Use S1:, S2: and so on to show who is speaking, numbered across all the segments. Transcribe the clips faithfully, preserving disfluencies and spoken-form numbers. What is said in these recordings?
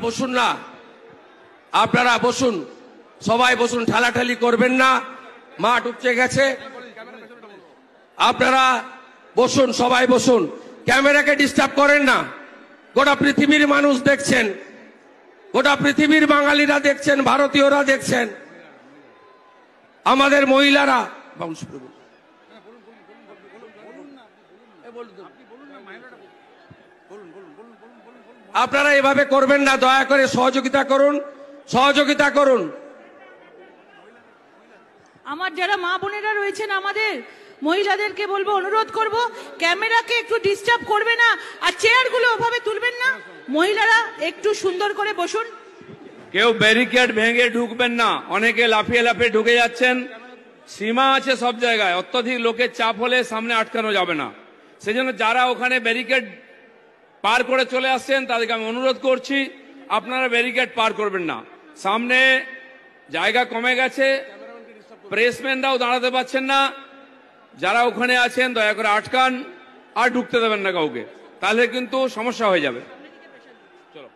S1: বসুন না, আপনারা বসুন, সবাই বসুন, ঠালাঠালি করবেন না, মাঠ উপচে গেছে। আপনারা বসুন, সবাই বসুন, ক্যামেরাকে ডিস্টার্ব করেন না। গোটা পৃথিবীর মানুষ দেখছেন, গোটা পৃথিবীর বাঙালিরা দেখছেন, ভারতীয়রা দেখছেন, আমাদের মহিলারা। আপনারা এভাবে করবেন না, দয়া করে সহযোগিতা করুন, সহযোগিতা করুন।
S2: আমার যারা মা বোনেরা রয়েছেন, আমাদের মহিলাদেরকে বলবো, অনুরোধ করব, ক্যামেরাকে একটু ডিস্টার্ব করবে না, আর চেয়ারগুলো ওভাবে তুলবেন না। মহিলারা একটু সুন্দর করে বসুন।
S3: কেউ ব্যারিকেড ভেঙে ঢুকবেন না, অনেকে লাফিয়ে লাফিয়ে ঢুকে যাচ্ছেন। সীমা আছে সব জায়গায়, অত্যধিক লোকের চাপ হলে সামনে আটকানো যাবে না। সেজন্য যারা ওখানে ব্যারিকেড পার করে চলে আসছেন তাদেরকে আমি অনুরোধ করছি, আপনারা ব্যারিকেড পার করবেন না। সামনে জায়গা কমে গেছে, প্রেসম্যানরাও দাঁড়াতে পারছেন না। যারা ওখানে আছেন দয়া করে আটকান, আর ঢুকতে দেবেন না কাউকে, তাহলে কিন্তু সমস্যা হয়ে যাবে। চলো,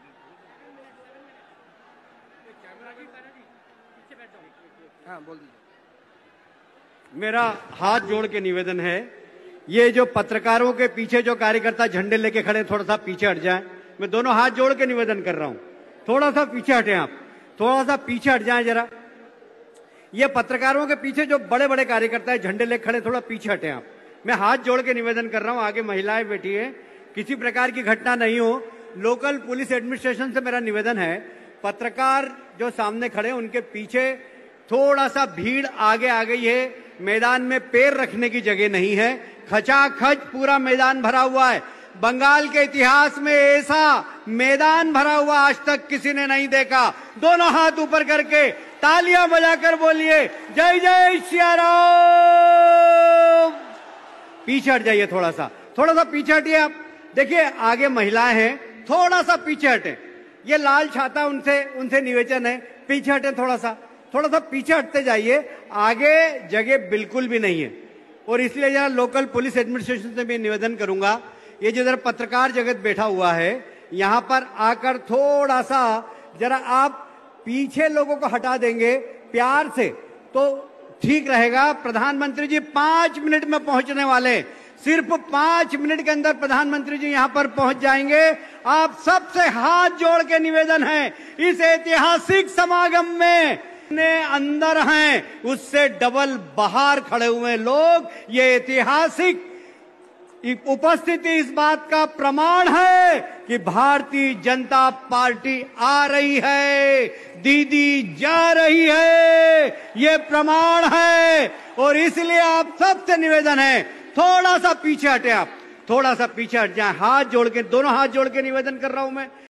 S4: मेरा हाथ जोड़ के निवेदन है, ये जो पत्रकारों के पीछे जो कार्यकर्ता झंडे लेके खड़े, थोड़ा सा पीछे हट जाएं। मैं दोनों हाथ जोड़ के निवेदन कर रहा हूं, थोड़ा सा पीछे हटें आप, थोड़ा सा पीछे हट जाएं जरा। ये पत्रकारों के पीछे जो बड़े बड़े कार्यकर्ता है झंडे लेके खड़े, थोड़ा पीछे हटें आप। मैं हाथ जोड़ के निवेदन कर रहा हूं, आगे महिलाएं बैठी है, किसी प्रकार की घटना नहीं हो। लोकल पुलिस एडमिनिस्ट्रेशन से मेरा निवेदन है, पत्रकार जो सामने खड़े उनके पीछे थोड़ा सा भीड़ आगे आ गई है, मैदान में पैर रखने की जगह नहीं है, खचाखच पूरा मैदान भरा हुआ है। बंगाल के इतिहास में ऐसा मैदान भरा हुआ आज तक किसी ने नहीं देखा। दोनों हाथ ऊपर करके तालियां बजाकर बोलिए जय जय श्री राम। पीछे हट जाइए, थोड़ा सा थोड़ा सा पीछे हटिए आप। देखिए आगे महिलाएं हैं, थोड़ा सा पीछे हटे। ये लाल छाता उनसे उनसे निवेदन है, पीछे हटे, थोड़ा सा थोड़ा सा पीछे हटते जाइए, आगे जगह बिल्कुल भी नहीं है। और इसलिए जरा लोकल पुलिस एडमिनिस्ट्रेशन से मैं निवेदन करूंगा, ये जो जरा पत्रकार जगत बैठा हुआ है, यहां पर आकर थोड़ा सा जरा आप पीछे लोगों को हटा देंगे प्यार से तो ठीक रहेगा। प्रधानमंत्री जी पांच मिनट में पहुंचने वाले, सिर्फ पांच मिनट के अंदर प्रधानमंत्री जी यहां पर पहुंच जाएंगे। आप सबसे हाथ जोड़ के निवेदन है, इस ऐतिहासिक समागम में ने अंदर हैं उससे डबल बाहर खड़े हुए लोग, ये ऐतिहासिक उपस्थिति इस बात का प्रमाण है कि भारतीय जनता पार्टी आ रही है, दीदी जा रही है, ये प्रमाण है। और इसलिए आप सबसे निवेदन है, थोड़ा सा पीछे हटे आप, थोड़ा सा पीछे हट जाए, हाथ जोड़ के, दोनों हाथ जोड़ के निवेदन कर रहा हूं मैं।